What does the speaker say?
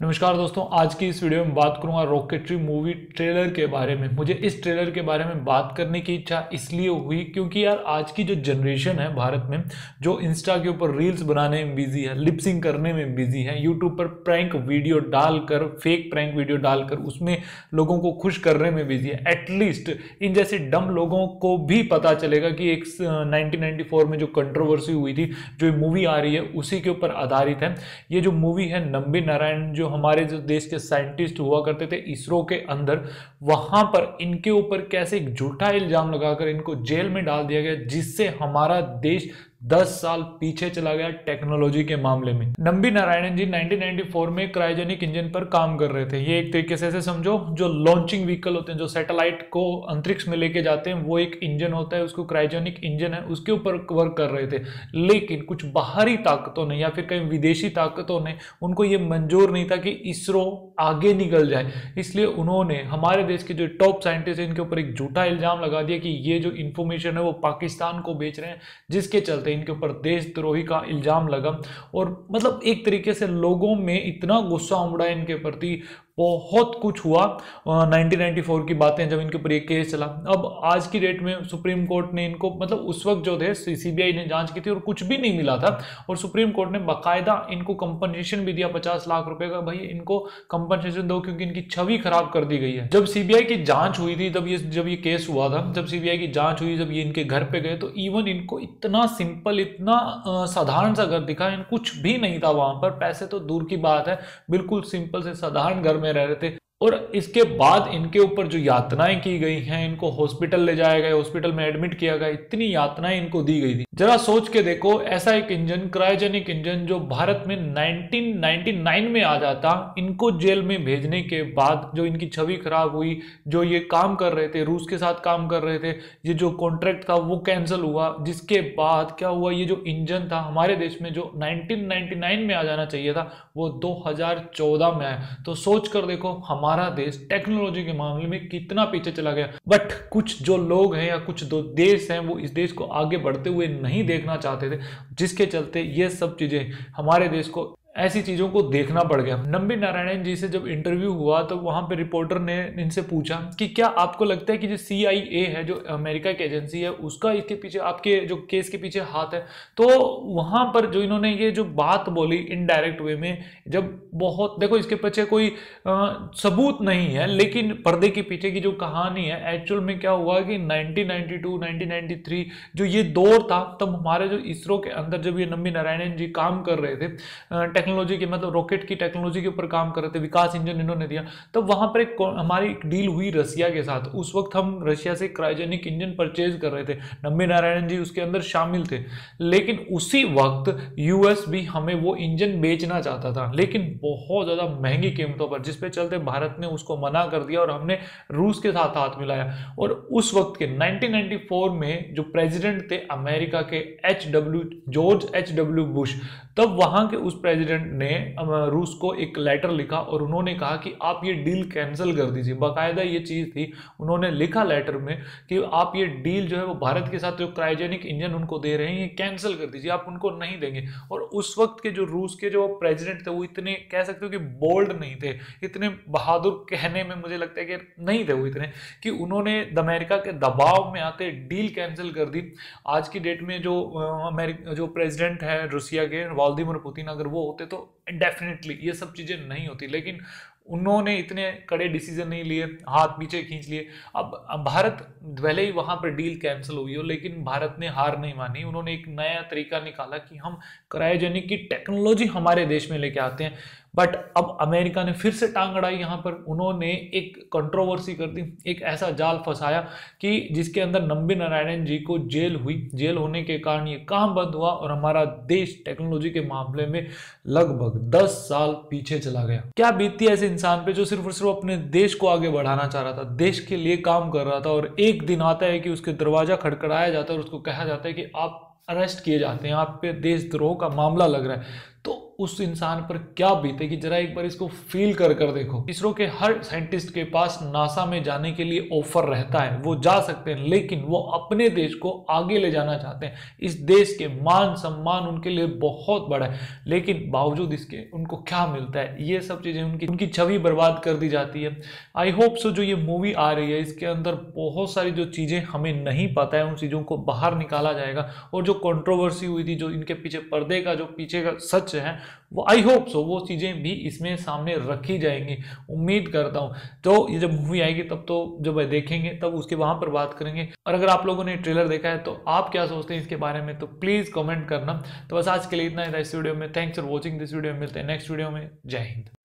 नमस्कार दोस्तों, आज की इस वीडियो में बात करूंगा रॉकेटरी मूवी ट्रेलर के बारे में। मुझे इस ट्रेलर के बारे में बात करने की इच्छा इसलिए हुई क्योंकि यार आज की जो जनरेशन है भारत में, जो इंस्टा के ऊपर रील्स बनाने में बिजी है, लिपसिंग करने में बिजी है, यूट्यूब पर प्रैंक वीडियो डालकर, फेक प्रैंक वीडियो डालकर उसमें लोगों को खुश करने में बिजी है। एटलीस्ट इन जैसे डम लोगों को भी पता चलेगा कि एक 1994 में जो कंट्रोवर्सी हुई थी, जो मूवी आ रही है उसी के ऊपर आधारित है। ये जो मूवी है नंबी नारायण, जो हमारे जो देश के साइंटिस्ट हुआ करते थे इसरो के अंदर, वहां पर इनके ऊपर कैसे एक झूठा इल्जाम लगाकर इनको जेल में डाल दिया गया, जिससे हमारा देश 10 साल पीछे चला गया टेक्नोलॉजी के मामले में। नंबी नारायणन जी 1994 में क्रायोजेनिक इंजन पर काम कर रहे थे। ये एक तरीके से ऐसे समझो, जो लॉन्चिंग व्हीकल होते हैं, जो सैटेलाइट को अंतरिक्ष में लेके जाते हैं, वो एक इंजन होता है, उसको क्रायोजेनिक इंजन है, उसके ऊपर वर्क कर रहे थे। लेकिन कुछ बाहरी ताकतों ने या फिर कहीं विदेशी ताकतों ने उनको ये मंजूर नहीं था कि इसरो आगे निकल जाए, इसलिए उन्होंने हमारे देश के जो टॉप साइंटिस्ट हैं इनके ऊपर एक झूठा इल्जाम लगा दिया कि ये जो इंफॉर्मेशन है वो पाकिस्तान को बेच रहे हैं, जिसके चलते इनके ऊपर देशद्रोही का इल्जाम लगा। और मतलब एक तरीके से लोगों में इतना गुस्सा उमड़ा इनके प्रति, बहुत कुछ हुआ। 1994 की बातें जब इनके ऊपर ये केस चला। अब आज की डेट में सुप्रीम कोर्ट ने इनको, मतलब उस वक्त जो थे सीबीआई ने जांच की थी और कुछ भी नहीं मिला था, और सुप्रीम कोर्ट ने बाकायदा इनको कंपनसेशन भी दिया 50 लाख रुपए का। भाई इनको कंपनसेशन दो क्योंकि इनकी छवि खराब कर दी गई है। जब सीबीआई की जांच हुई थी, जब ये केस हुआ था, जब सीबीआई की जांच हुई, जब ये इनके घर पे गए, तो इवन इनको इतना सिंपल, इतना साधारण सा घर दिखा, कुछ भी नहीं था वहां पर, पैसे तो दूर की बात है, बिल्कुल सिंपल से साधारण घर में रह रहे थे। और इसके बाद इनके ऊपर जो यातनाएं की गई हैं, इनको हॉस्पिटल ले जाया गया, हॉस्पिटल में एडमिट किया गया, इतनी यातनाएं इनको दी गई थी। जरा सोच के देखो, ऐसा एक इंजन, क्रायोजेनिक इंजन, जो भारत में 1999 में आ जाता, इनको जेल में भेजने के बाद जो इनकी छवि खराब हुई, जो ये काम कर रहे थे, रूस के साथ काम कर रहे थे, ये जो कॉन्ट्रैक्ट था वो कैंसिल हुआ। जिसके बाद क्या हुआ, ये जो इंजन था हमारे देश में, जो 1999 में आ जाना चाहिए था, वो 2014 में आया। तो सोच कर देखो हमारा देश टेक्नोलॉजी के मामले में कितना पीछे चला गया। बट कुछ जो लोग हैं या कुछ दो देश हैं, वो इस देश को आगे बढ़ते हुए नहीं देखना चाहते थे, जिसके चलते ये सब चीजें हमारे देश को, ऐसी चीजों को देखना पड़ गया। नंबी नारायणन जी से जब इंटरव्यू हुआ तो वहां पे रिपोर्टर ने इनसे पूछा कि क्या आपको लगता है कि जो CIA है, जो अमेरिका की एजेंसी है, उसका इसके पीछे, आपके जो केस के पीछे हाथ है? तो वहां पर जो इन्होंने ये जो बात बोली इनडायरेक्ट वे में, जब बहुत देखो इसके पीछे कोई सबूत नहीं है, लेकिन पर्दे के पीछे की जो कहानी है, एक्चुअल में क्या हुआ कि 1992 1993 जो ये दौर था, तब हमारे जो इसरो के अंदर जब ये नंबी नारायणन जी काम कर रहे थे, टेक्नोलॉजी के, मतलब रॉकेट की टेक्नोलॉजी के ऊपर काम कर रहे थे, विकास इंजन इन्होंने दिया, तब वहां पर हमारी एक डील हुई रशिया के साथ। उस वक्त हम रशिया से क्रायोजेनिक इंजन परचेज कर रहे थे, नंबी नारायणन जी उसके अंदर शामिल थे। लेकिन उसी वक्त यूएस भी हमें वो इंजन बेचना चाहता था, लेकिन बहुत ज्यादा महंगी कीमतों पर, जिसपे चलते भारत ने उसको मना कर दिया और हमने रूस के साथ हाथ मिलाया। और उस वक्त के 1994 में जो प्रेसिडेंट थे अमेरिका के, जॉर्ज H.W. बुश, तब वहां के उस प्रेसिडेंट ने रूस को एक लेटर लिखा और उन्होंने कहा कि आप ये डील कैंसिल कर दीजिए। बाकायदा ये चीज थी, उन्होंने लिखा लेटर में कि आप ये डील जो है वो भारत के साथ जो क्रायोजेनिक इंजन उनको दे रहे हैं, ये कैंसिल कर दीजिए, आप उनको नहीं देंगे। और उस वक्त के जो रूस के जो प्रेसिडेंट थे, वो इतने, कह सकते हो कि बोल्ड नहीं थे, इतने बहादुर कहने में मुझे लगता है कि नहीं थे वो इतने, कि उन्होंने अमेरिका के दबाव में आते डील कैंसिल कर दी। आज की डेट में जो जो प्रेसिडेंट है रूसिया के, व्लादिमीर पुतिन, अगर वो होते तो डेफिनेटली ये सब चीजें नहीं होती, लेकिन उन्होंने इतने कड़े डिसीजन नहीं लिए, हाथ पीछे खींच लिए। अब भारत, भले ही वहां पर डील कैंसिल हुई हो, लेकिन भारत ने हार नहीं मानी। उन्होंने एक नया तरीका निकाला कि हम क्रायोजेनिक की टेक्नोलॉजी हमारे देश में लेके आते हैं। बट अब अमेरिका ने फिर से टांग अड़ाई, यहाँ पर उन्होंने एक कंट्रोवर्सी कर दी, एक ऐसा जाल फंसाया कि जिसके अंदर नंबी नारायणन जी को जेल हुई। जेल होने के कारण ये काम बंद हुआ और हमारा देश टेक्नोलॉजी के मामले में लगभग 10 साल पीछे चला गया। क्या बीतती है ऐसे इंसान पे जो सिर्फ और सिर्फ अपने देश को आगे बढ़ाना चाह रहा था, देश के लिए काम कर रहा था, और एक दिन आता है कि उसके दरवाजा खड़खड़ाया जाता है और उसको कहा जाता है कि आप अरेस्ट किए जाते हैं, आप पे देशद्रोह का मामला लग रहा है। तो उस इंसान पर क्या बीतेगी, जरा एक बार इसको फील कर कर देखो। इसरो के हर साइंटिस्ट के पास नासा में जाने के लिए ऑफर रहता है, वो जा सकते हैं, लेकिन वो अपने देश को आगे ले जाना चाहते हैं। इस देश के मान सम्मान उनके लिए बहुत बड़ा है, लेकिन बावजूद इसके उनको क्या मिलता है, ये सब चीजें उनकी छवि बर्बाद कर दी जाती है। आई होप सो जो ये मूवी आ रही है इसके अंदर बहुत सारी जो चीजें हमें नहीं पता है उन चीजों को बाहर निकाला जाएगा, और जो कंट्रोवर्सी हुई थी, जो इनके पीछे पर्दे का जो पीछे का सच है, वो आई होप सो वो चीजें भी इसमें सामने रखी जाएंगी। उम्मीद करता हूँ तो ये जब मूवी आएगी तब तो जब देखेंगे तब उसके वहां पर बात करेंगे। और अगर आप लोगों ने ट्रेलर देखा है तो आप क्या सोचते हैं इसके बारे में, तो प्लीज कमेंट करना। तो बस आज के लिए इतना ही था इस वीडियो में। Thanks for watching this video. मिलते हैं नेक्स्ट वीडियो में। जय हिंद।